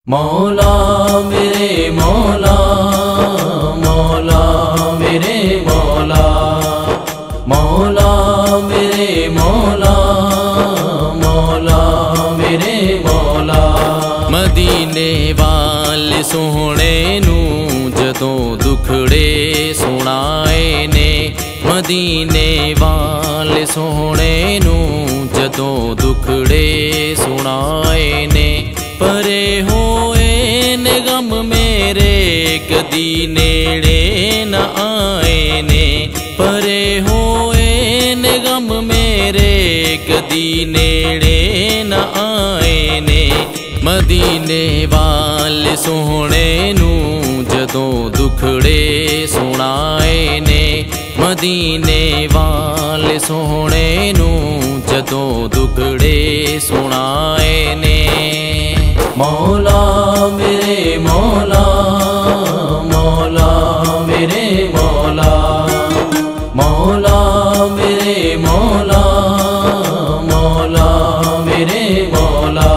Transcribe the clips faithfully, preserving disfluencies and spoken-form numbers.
मौला मेरे मौला, मौला मेरे मौला, मौला मेरे मौला, मौला मेरे मौला। मदीने वाले सोहणे नू जदों दुखड़े सुनाए ने, मदीने वाले सोहणे नू जदों दुखड़े सुनाए ने। परे होए ने गम मेरे कदी नेड़े न आए ने, परे होए ने गम मेरे कदी नेड़े न आए ने। मदीने वाले सोहणे नू जदों दुखड़े सुनाए ने, मदीने वाले सोहणे नू जदों दुखड़े सुनाए ने। मौला मेरे मौला, मौला मेरे मौला, मौला मेरे मौला, मौला मेरे मौला।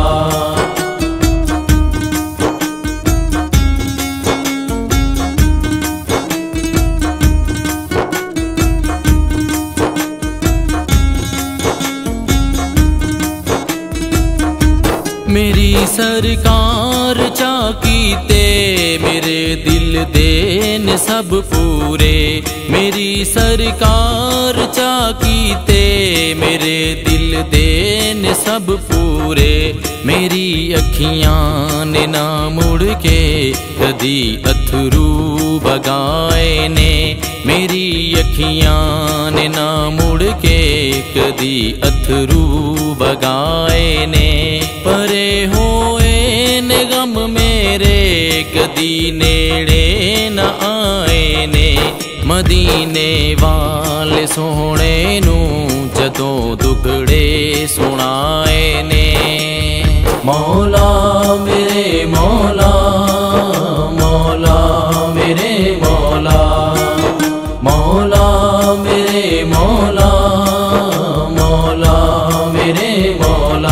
मेरी सरकार चाकीते मेरे दिल देन सब पूरे, मेरी सरकार चाकीते मेरे दिल देन सब पूरे। मेरी अखियां ने ना मुड़ के कदी अथरू बगाए ने, मेरी अखियां ने ना मुड़ के कदी अथरू बगाए ने। परे होए ने गम मेरे कदी नेड़े न आए ने, मदीने वाले सोहणे नू जदों दुखड़े सुनाए ने। मौला मेरे मौला, मौला मेरे मौला, मौला मेरे मौला, मौला मेरे मौला।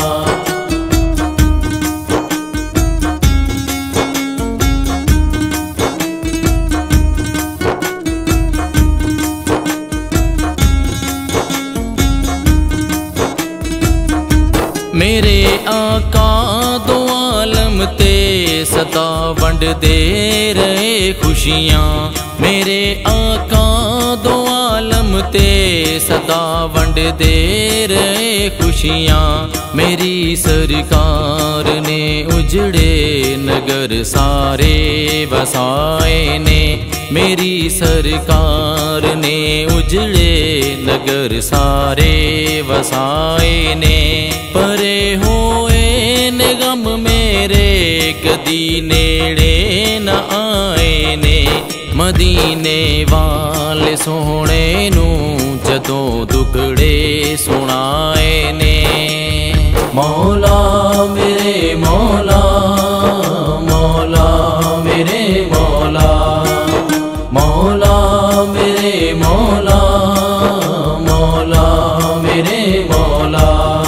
मेरे आका दो आलम ते सदा वंड दे रहे खुशियाँ, मेरे आका दो आलम ते सदा वंड दे रहे खुशियाँ। मेरी सरकार ने उजड़े नगर सारे बसाए ने, मेरी सरकार ने उजड़े नगर सारे वसाए ने। परे होए ने गम मेरे कदी नेड़े न आए ने, मदीने वाले सोहणे नू जदों दुखड़े सुनाए ने। मौला मेरे मौला, मौला मेरे मौला, मौला मेरे मौला, मौला मेरे मौला।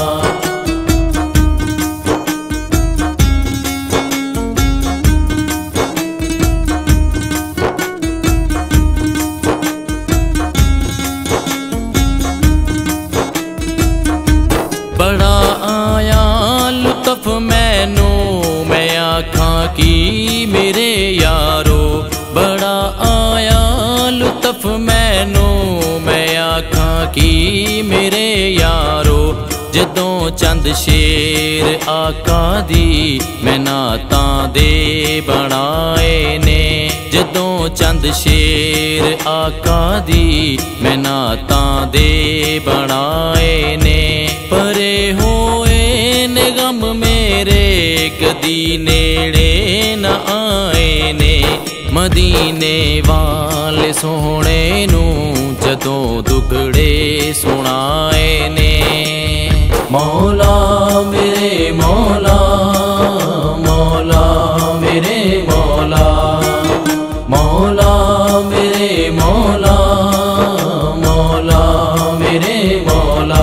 बड़ा आया लुत्फ मैनू मैं आखां की मेरे यारो, बड़ा आया लुत्फ मैनू मैं आखां की मेरे यारो। जदों चंद शेर आका दी मैं नातां दे बनाए ने, जदों चंद शेर आका दी मैं नातां दे बनाए ने। परे होए ने गम मेरे कदी नेड़े न आए ने, मदीने वाले सोहणे नू जदों दुखड़े सुनाए ने। मौला मेरे मौला, मौला मेरे मौला, मौला मेरे मौला, मौला मेरे मौला।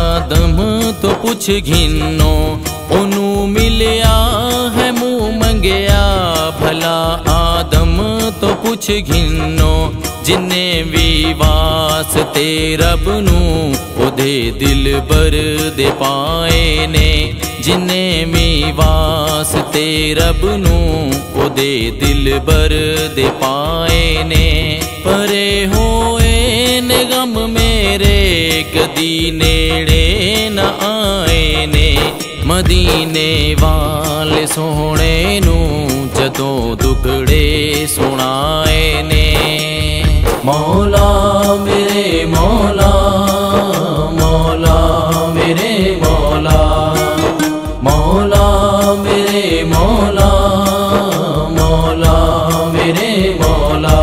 आदम तो पुछ घिनो, ओनू मिलिया है मुँह मंगिया। भला आदम तो पुछ घिनो, जिन्ने भी वास्ते रब नू ओदे दिल बर दे पाए ने। जिन्ने भी वास्ते रब नू ओदे दिल बर दे पाए ने। परे होए ने गम मेरे कदी नेड़े न आए ने। मदीने वाले सोहणे नू जदों दुखड़े सुनाए ने। मौला मेरे मौला, मौला मेरे मौला, मौला मेरे मौला, मौला मेरे मौला।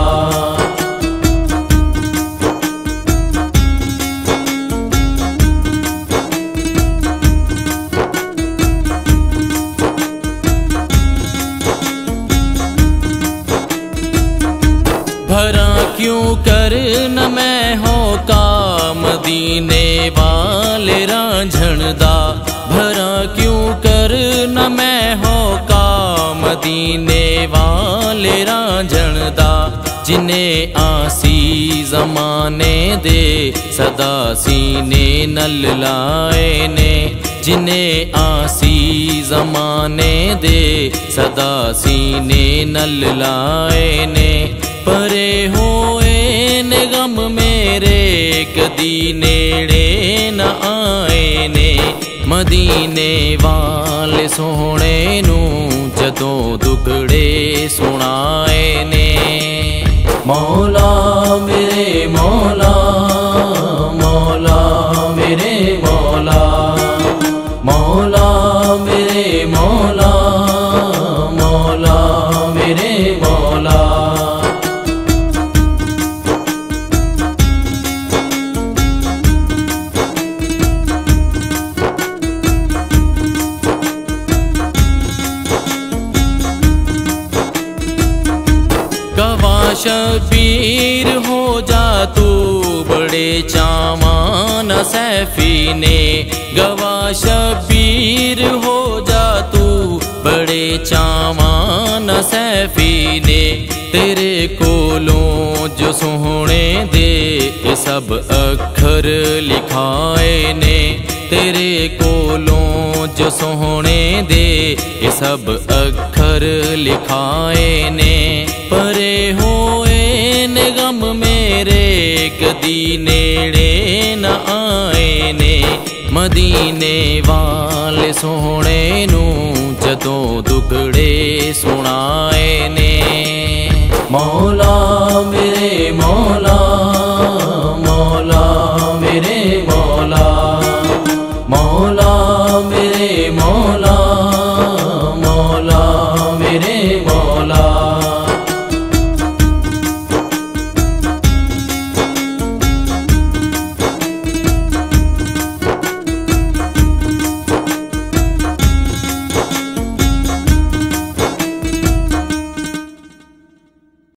भरा क्यों कर न मैं हो का मदीने वाले रांझणदा। भरा क्यों कर न मैं हो का मदीने वाले रांझणदा। जिन्हें आसी जमाने दे सदा सीने नल लाए ने। जिन्हें आसी जमाने दे सदा सीने नल लाए ने। परे होए ने गम मेरे कदी नेड़े न आए ने। मदीने वाले सोहणे नू जदों दुखड़े सुनाए ने। मौला मेरे मौला, मौला मेरे मौला, मौला मेरे मौला, मौला मेरे मौला। गवाह शबीर हो जा तू बड़े चावान सैफी ने। गवाह शबीर हो जा तू बड़े चावान सैफी ने। तेरे कोलों जो सोहणे दे ये सब अखर लिखाए ने। तेरे कोलों जो सोहणे दे ये सब अखर लिखाए ने। परे होए ने गम मेरे कदी नेड़े न आए ने। मदीने वाले सोहणे नू जदों दुखड़े सुनाए ने। मौला मेरे मौला,